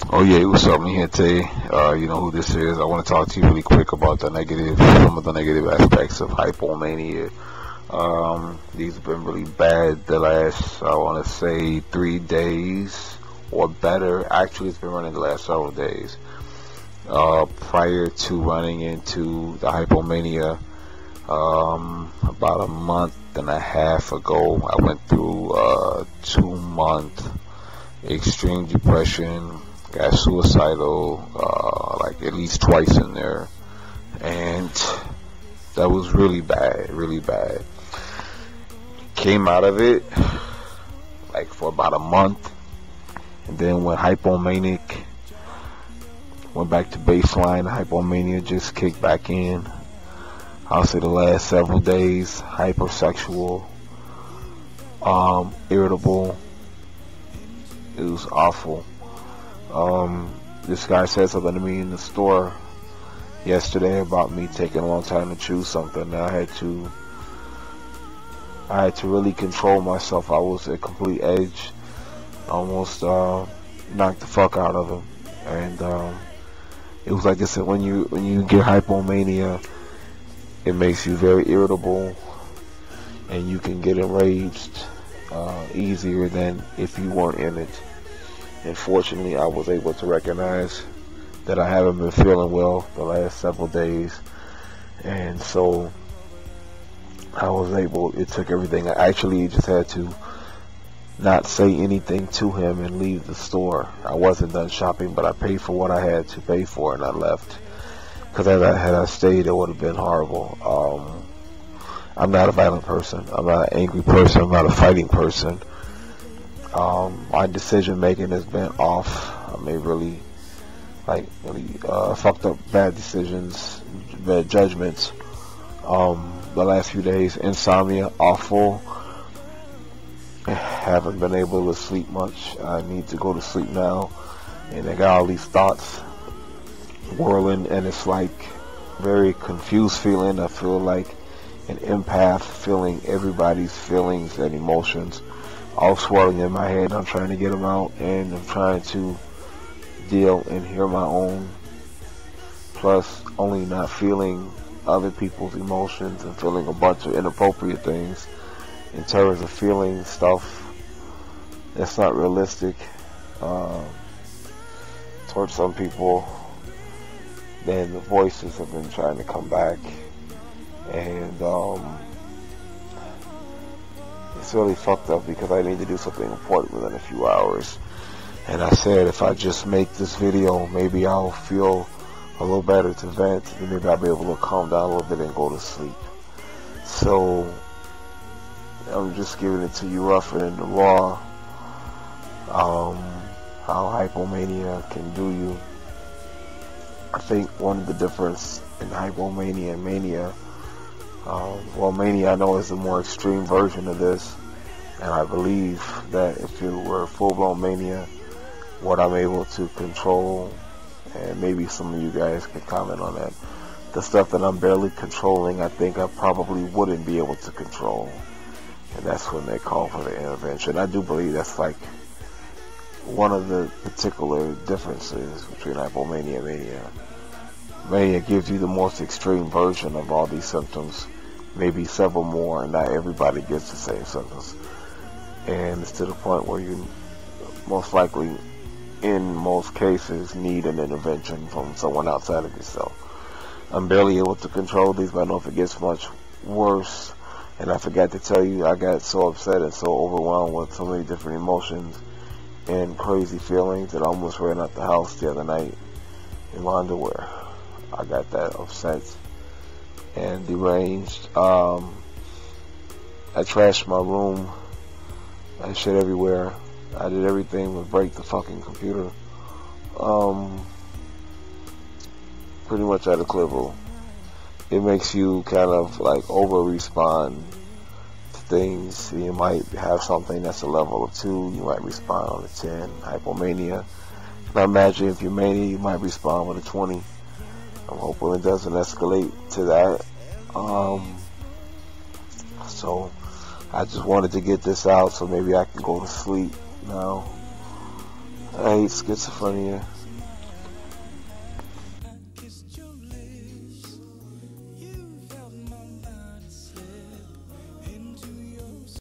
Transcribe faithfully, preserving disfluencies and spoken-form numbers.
Oh yeah, what's up, Gente? Uh, you know who this is. I want to talk to you really quick about the negative, some of the negative aspects of hypomania. Um, these have been really bad the last, I want to say, three days or better. Actually, it's been running the last several days. Uh, prior to running into the hypomania, um, about a month and a half ago, I went through a two-month extreme depression, got suicidal, uh, like at least twice in there, and that was really bad, really bad. Came out of it like for about a month, and then went hypomanic, went back to baseline. Hypomania just kicked back in. I'll say the last several days, hypersexual, um, irritable. It was awful. Um, this guy said something to me in the store yesterday about me taking a long time to choose something. I had to, I had to really control myself. I was at complete edge, almost uh, knocked the fuck out of him. And um, it was like I said, when you when you get hypomania, it makes you very irritable, and you can get enraged uh, easier than if you weren't in it. And fortunately, I was able to recognize that I haven't been feeling well the last several days, and so I was able, it took everything. I actually just had to not say anything to him and leave the store. I wasn't done shopping, but I paid for what I had to pay for, and I left. Because had I, had I stayed, it would have been horrible. Um, I'm not a violent person. I'm not an angry person. I'm not a fighting person. Um, my decision making has been off. I made really, like, really uh, fucked up bad decisions, bad judgments. Um, the last few days, insomnia, awful. Haven't been able to sleep much. I need to go to sleep now, and I got all these thoughts whirling, and it's like very confused feeling. I feel like an empath, feeling everybody's feelings and emotions all swirling in my head. I'm trying to get them out, and I'm trying to deal and hear my own, plus only not feeling other people's emotions and feeling a bunch of inappropriate things in terms of feeling stuff that's not realistic uh, towards some people. Then the voices have been trying to come back, and um, it's really fucked up because I need to do something important within a few hours. And I said if I just make this video, maybe I'll feel a little better to vent, and maybe I'll be able to calm down a little bit and go to sleep. So I'm just giving it to you rough and in the raw, um, how hypomania can do you. I think one of the difference in hypomania and mania, um, well, mania I know is a more extreme version of this, and I believe that if it were full-blown mania, what I'm able to control, and maybe some of you guys can comment on that, the stuff that I'm barely controlling, I think I probably wouldn't be able to control, and that's when they call for the intervention. I do believe that's like one of the particular differences between hypomania and mania. Mania gives you the most extreme version of all these symptoms, maybe several more, and not everybody gets the same symptoms. And it's to the point where you most likely, in most cases, need an intervention from someone outside of yourself. I'm barely able to control these, but I know if it gets much worse. And I forgot to tell you, I got so upset and so overwhelmed with so many different emotions and crazy feelings that I almost ran out the house the other night in my underwear. I got that upset and deranged. Um, I trashed my room. I had shit everywhere. I did everything but break the fucking computer. Um, pretty much at a level. It makes you kind of like over-respond to things. You might have something that's a level of two, you might respond on a ten. Hypomania. Now imagine if you're mania, you might respond with a twenty. I'm hoping it doesn't escalate to that. Um, so I just wanted to get this out so maybe I can go to sleep now. I hate schizophrenia.